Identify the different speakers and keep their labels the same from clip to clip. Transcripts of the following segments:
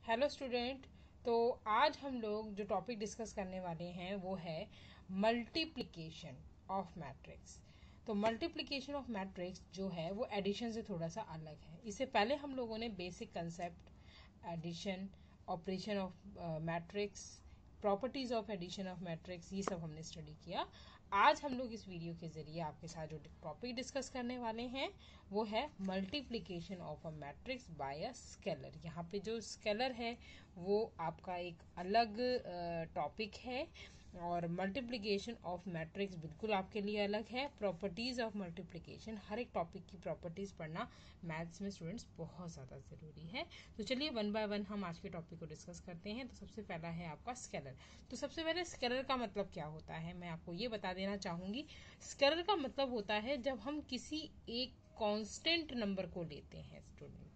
Speaker 1: Hello student. तो आज हम लोग जो टॉपिक डिस्कस करने वाले हैं वो है मल्टीप्लिकेशन ऑफ मैट्रिक्स। तो मल्टीप्लिकेशन ऑफ मैट्रिक्स जो है वो एडिशन से थोड़ा सा अलग है। इससे पहले हम लोगों ने basic concept addition, operation of matrix, properties of addition of matrix, ये सब हमने स्टडी किया। आज हम लोग इस वीडियो के जरिए आपके साथ जो टॉपिक डिस्कस करने वाले हैं वो है multiplication of a matrix by a scalar. यहाँ पे जो स्केलर है वो आपका एक अलग टॉपिक है और मल्टीप्लिकेशन ऑफ मैट्रिक्स बिल्कुल आपके लिए अलग है। प्रॉपर्टीज ऑफ मल्टीप्लिकेशन, हर एक टॉपिक की प्रॉपर्टीज पढ़ना मैथ्स में स्टूडेंट्स बहुत ज़्यादा ज़रूरी है। तो चलिए वन बाय वन हम आज के टॉपिक को डिस्कस करते हैं। तो सबसे पहला है आपका स्केलर। तो सबसे पहले स्केलर का मतलब क्या होता है मैं आपको ये बता देना चाहूंगी। स्केलर का मतलब होता है जब हम किसी एक कांस्टेंट नंबर को लेते हैं स्टूडेंट।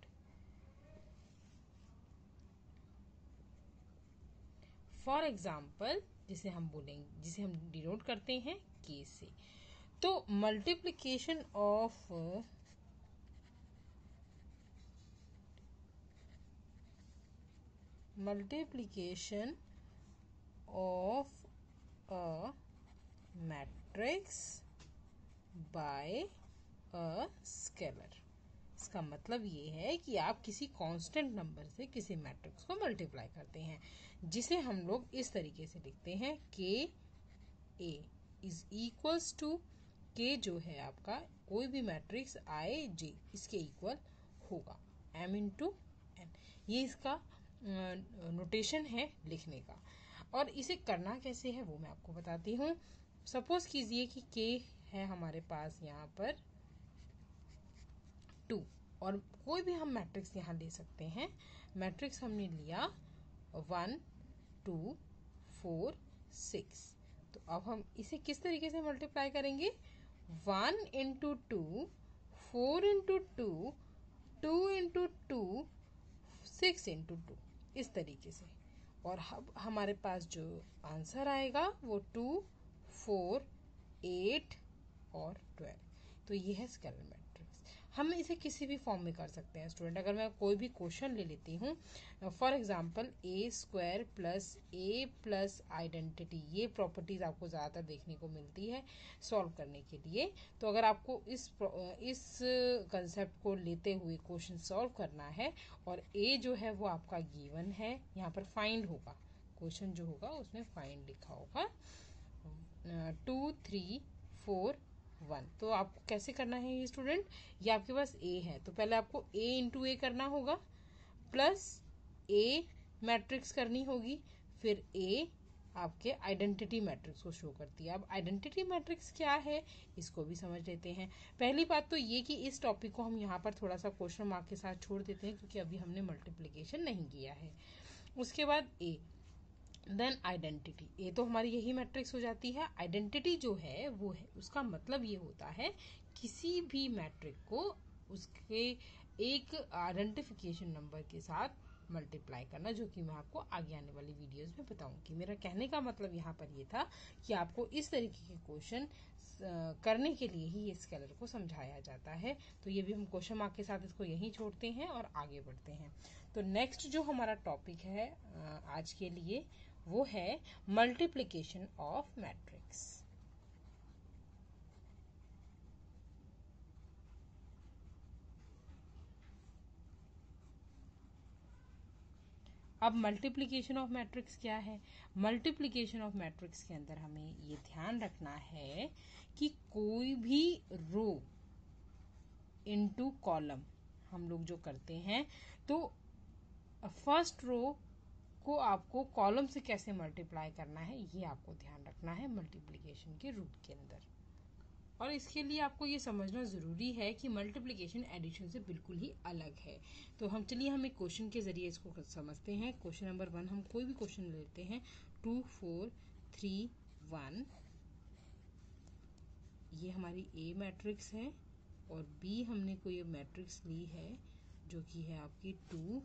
Speaker 1: फॉर एग्जाम्पल जिसे हम बोलेंगे, जिसे हम डिनोट करते हैं के से। तो multiplication of a matrix by a scalar. इसका मतलब ये है कि आप किसी कांस्टेंट नंबर से किसी मैट्रिक्स को मल्टीप्लाई करते हैं, जिसे हम लोग इस तरीके से लिखते हैं के ए इज इक्वल्स टू के जो है आपका कोई भी मैट्रिक्स आई जे इसके इक्वल होगा एम इंटू एन। ये इसका नोटेशन है लिखने का। और इसे करना कैसे है वो मैं आपको बताती हूँ। सपोज कीजिए कि के है हमारे पास यहाँ पर 2 और कोई भी हम मैट्रिक्स यहाँ ले सकते हैं। मैट्रिक्स हमने लिया 1 2 4 6। तो अब हम इसे किस तरीके से मल्टीप्लाई करेंगे? 1 इंटू 2, 4 इंटू 2, 2 इंटू 2, 6 इंटू 2, इस तरीके से। और अब हमारे पास जो आंसर आएगा वो 2 4 8 और 12। तो ये है स्केलर मैट्रिक्स। हम इसे किसी भी फॉर्म में कर सकते हैं स्टूडेंट। अगर मैं कोई भी क्वेश्चन ले लेती हूँ, for example A square plus A plus identity, ये प्रॉपर्टीज आपको ज़्यादातर देखने को मिलती है सॉल्व करने के लिए। तो अगर आपको इस कंसेप्ट को लेते हुए क्वेश्चन सॉल्व करना है और ए जो है वो आपका गिवन है, यहाँ पर फाइंड होगा, क्वेश्चन जो होगा उसमें फाइंड लिखा होगा 2 3 4 1। तो आपको कैसे करना है ये स्टूडेंट? ये आपके पास ए है तो पहले आपको ए इंटू ए करना होगा, प्लस ए मैट्रिक्स करनी होगी, फिर ए आपके आइडेंटिटी मैट्रिक्स को शो करती है। अब आइडेंटिटी मैट्रिक्स क्या है इसको भी समझ लेते हैं। पहली बात तो ये कि इस टॉपिक को हम यहाँ पर थोड़ा सा क्वेश्चन मार्क के साथ छोड़ देते हैं क्योंकि अभी हमने मल्टीप्लीकेशन नहीं किया है। उसके बाद ए, देन आइडेंटिटी। ए तो हमारी यही मैट्रिक्स हो जाती है। आइडेंटिटी जो है वो है, उसका मतलब ये होता है किसी भी मैट्रिक को उसके एक आइडेंटिफिकेशन नंबर के साथ मल्टीप्लाई करना, जो कि मैं आपको आगे आने वाली वीडियोस में बताऊंगी। मेरा कहने का मतलब यहाँ पर ये था कि आपको इस तरीके के क्वेश्चन करने के लिए ही ये स्केलर को समझाया जाता है। तो ये भी हम क्वेश्चन मार्क के साथ इसको यहीं छोड़ते हैं और आगे बढ़ते हैं। तो नेक्स्ट जो हमारा टॉपिक है आज के लिए वो है मल्टीप्लिकेशन ऑफ मैट्रिक्स। अब मल्टीप्लिकेशन ऑफ मैट्रिक्स क्या है? मल्टीप्लिकेशन ऑफ मैट्रिक्स के अंदर हमें ये ध्यान रखना है कि कोई भी रो इनटू कॉलम हम लोग जो करते हैं, तो फर्स्ट रो को आपको कॉलम से कैसे मल्टीप्लाई करना है ये आपको ध्यान रखना है मल्टीप्लिकेशन के रूट के अंदर। और इसके लिए आपको ये समझना ज़रूरी है कि मल्टीप्लिकेशन एडिशन से बिल्कुल ही अलग है। तो हम एक क्वेश्चन के जरिए इसको समझते हैं। क्वेश्चन नंबर 1, हम कोई भी क्वेश्चन लेते हैं। 2 4 3 1, ये हमारी ए मैट्रिक्स है और बी हमने कोई मैट्रिक्स ली है जो कि है आपकी 2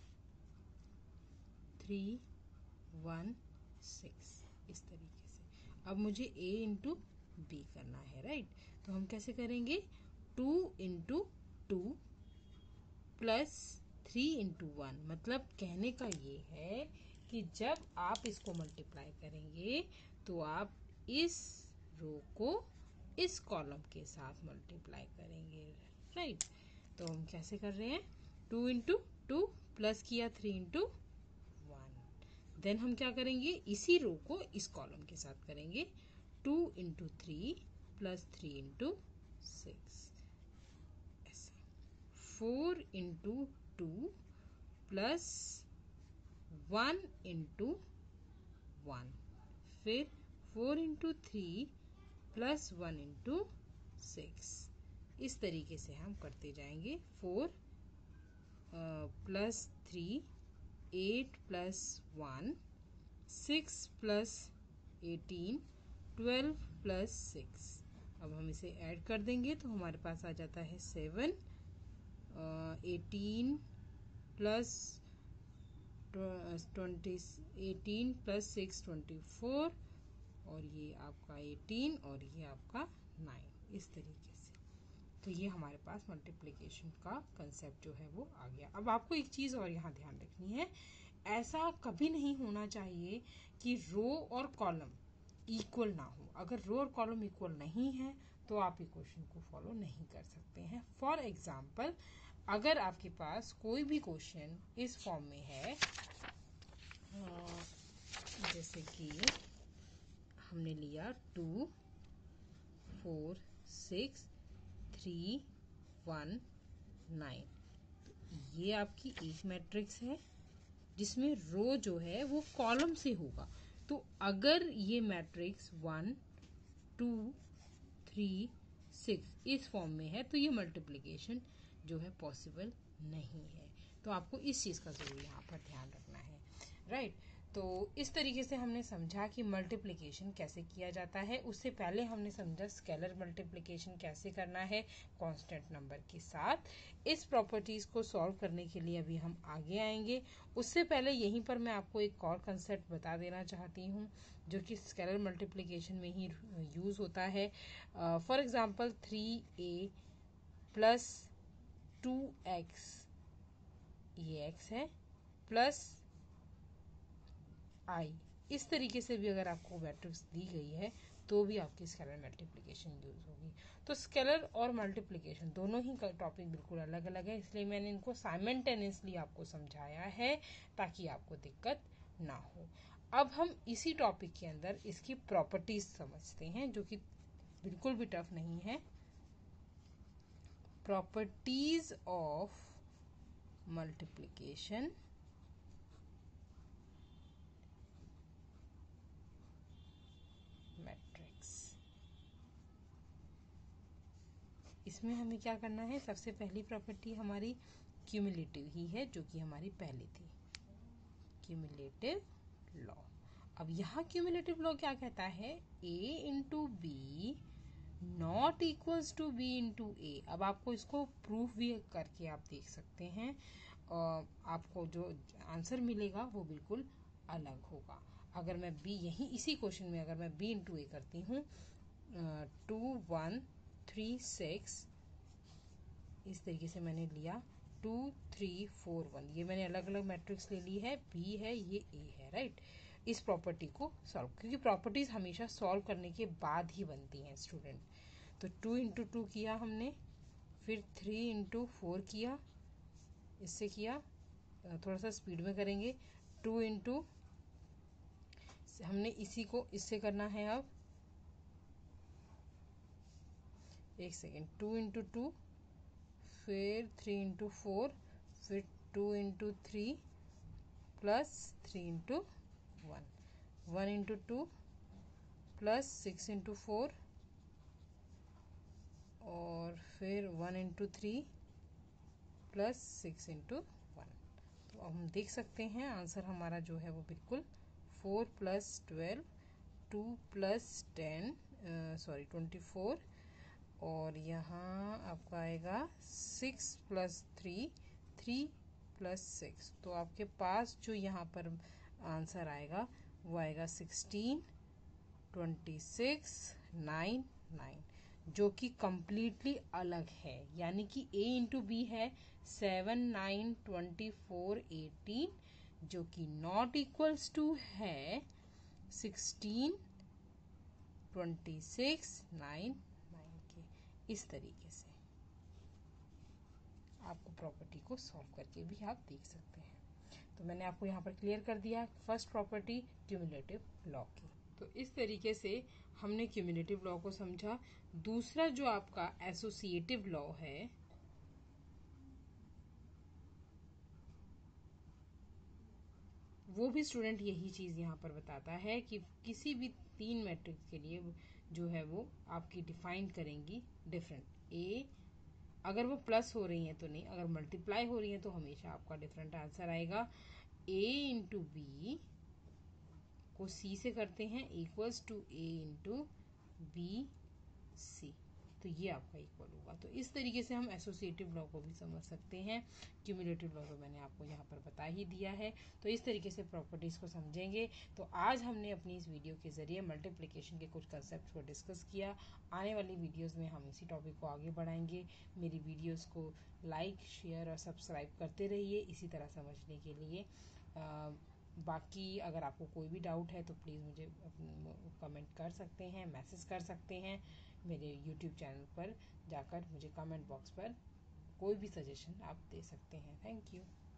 Speaker 1: 3 1 6, इस तरीके से। अब मुझे ए इंटू बी करना है, राइट? तो हम कैसे करेंगे? 2 इंटू 2 प्लस 3 × 1, मतलब कहने का ये है कि जब आप इसको मल्टीप्लाई करेंगे तो आप इस रो को इस कॉलम के साथ मल्टीप्लाई करेंगे, राइट। तो हम कैसे कर रहे हैं, 2 × 2 प्लस किया 3 × 1। देन हम क्या करेंगे, इसी रो को इस कॉलम के साथ करेंगे, 2 × 3 प्लस 3 × 6, 4 × 2 प्लस 1 × 1, फिर 4 × 3 प्लस 1 × 6। इस तरीके से हम करते जाएंगे। 4 प्लस 3, 8 प्लस 1, 6 प्लस 18, 12 प्लस 6। अब हम इसे ऐड कर देंगे तो हमारे पास आ जाता है 7, 18 प्लस 18 प्लस 6 24, और ये आपका 18 और ये आपका 9, इस तरीके से। तो ये हमारे पास मल्टीप्लिकेशन का कंसेप्ट जो है वो आ गया। अब आपको एक चीज़ और यहाँ ध्यान रखनी है, ऐसा कभी नहीं होना चाहिए कि रो और कॉलम इक्वल ना हो। अगर रो और कॉलम इक्वल नहीं है तो आप इक्वेशन को फॉलो नहीं कर सकते हैं। फॉर एग्जाम्पल, अगर आपके पास कोई भी क्वेश्चन इस फॉर्म में है, जैसे कि हमने लिया 2 4 6 3 1 9, ये आपकी एक मैट्रिक्स है जिसमें रो जो है वो कॉलम से होगा। तो अगर ये मैट्रिक्स 1 2 3 6 इस फॉर्म में है तो ये मल्टीप्लिकेशन जो है पॉसिबल नहीं है। तो आपको इस चीज़ का ज़रूर यहाँ पर ध्यान रखना है, राइट। तो इस तरीके से हमने समझा कि मल्टीप्लिकेशन कैसे किया जाता है। उससे पहले हमने समझा स्केलर मल्टीप्लिकेशन कैसे करना है कांस्टेंट नंबर के साथ। इस प्रॉपर्टीज़ को सॉल्व करने के लिए अभी हम आगे आएंगे। उससे पहले यहीं पर मैं आपको एक और कंसेप्ट बता देना चाहती हूँ जो कि स्केलर मल्टीप्लिकेशन में ही यूज़ होता है। For example 3a plus 2x, ये x है, प्लस i, इस तरीके से भी अगर आपको मैट्रिक्स दी गई है तो भी आपकी स्केलर मल्टीप्लिकेशन यूज होगी। तो स्केलर और मल्टीप्लिकेशन दोनों ही टॉपिक बिल्कुल अलग अलग है, इसलिए मैंने इनको साइमल्टेनियसली आपको समझाया है ताकि आपको दिक्कत ना हो। अब हम इसी टॉपिक के अंदर इसकी प्रॉपर्टीज समझते हैं जो कि बिल्कुल भी टफ नहीं है। Properties of multiplication matrix. इसमें हमें क्या करना है, सबसे पहली प्रॉपर्टी हमारी क्यूमुलेटिव ही है जो कि हमारी पहले थी, क्यूमुलेटिव लॉ। अब यहाँ क्यूमुलेटिव लॉ क्या कहता है, a into B not equals to b into A. अब आपको इसको प्रूफ भी करके आप देख सकते हैं और आपको जो आंसर मिलेगा वो बिल्कुल अलग होगा। अगर मैं b, यही इसी क्वेश्चन में अगर मैं b इंटू ए करती हूँ, 2 1 3 6, इस तरीके से मैंने लिया 2 3 4 1, ये मैंने अलग अलग मैट्रिक्स ले ली है, b है, ये a है, राइट। इस प्रॉपर्टी को सॉल्व, क्योंकि प्रॉपर्टीज हमेशा सॉल्व करने के बाद ही बनती हैं स्टूडेंट। तो 2 × 2 किया हमने, फिर 3 × 4 किया, इससे किया, थोड़ा सा स्पीड में करेंगे, 2 × हमने इसी को इससे करना है। अब एक सेकेंड, 2 × 2, फिर 3 × 4, फिर 2 × 3 प्लस 3 × 1, 1 × 2 प्लस 6 × 4, और फिर 1 × 3 प्लस 6 × 1। तो अब हम देख सकते हैं आंसर हमारा जो है वो बिल्कुल 4 + 12, 2 + 10, 24, और यहाँ आपका आएगा 6 + 3, 3 + 6। तो आपके पास जो यहाँ पर आंसर आएगा वो आएगा 16 26 9 9। जो कि कंप्लीटली अलग है, यानी कि a इंटू बी है 7, 9, 24, 18, जो कि नॉट इक्वल्स टू है 16, 26, 9, 9 के। इस तरीके से आपको प्रॉपर्टी को सॉल्व करके भी आप देख सकते हैं। तो मैंने आपको यहाँ पर क्लियर कर दिया फर्स्ट प्रॉपर्टी क्यूमुलेटिव लॉ की। तो इस तरीके से हमने क्यूमुलेटिव लॉ को समझा। दूसरा जो आपका एसोसिएटिव लॉ है, वो भी स्टूडेंट यही चीज यहाँ पर बताता है कि किसी भी 3 मैट्रिक्स के लिए जो है वो आपकी डिफाइन करेंगी डिफरेंट। ए अगर वो प्लस हो रही हैं तो नहीं, अगर मल्टीप्लाई हो रही हैं तो हमेशा आपका डिफरेंट आंसर आएगा। ए इंटू बी को सी से करते हैं equals to A into B C, तो ये आपका इक्वल होगा। तो इस तरीके से हम एसोसिएटिव लॉ को भी समझ सकते हैं। क्यूमुलेटिव लॉ तो मैंने आपको यहाँ पर बता ही दिया है। तो इस तरीके से प्रॉपर्टीज को समझेंगे। तो आज हमने अपनी इस वीडियो के जरिए मल्टीप्लिकेशन के कुछ कंसेप्ट को डिस्कस किया। आने वाली वीडियोस में हम इसी टॉपिक को आगे बढ़ाएंगे। मेरी वीडियोस को लाइक, शेयर और सब्सक्राइब करते रहिए इसी तरह समझने के लिए। बाकी अगर आपको कोई भी डाउट है तो प्लीज़ मुझे कमेंट कर सकते हैं, मैसेज कर सकते हैं। मेरे YouTube चैनल पर जाकर मुझे कमेंट बॉक्स पर कोई भी सजेशन आप दे सकते हैं। Thank you.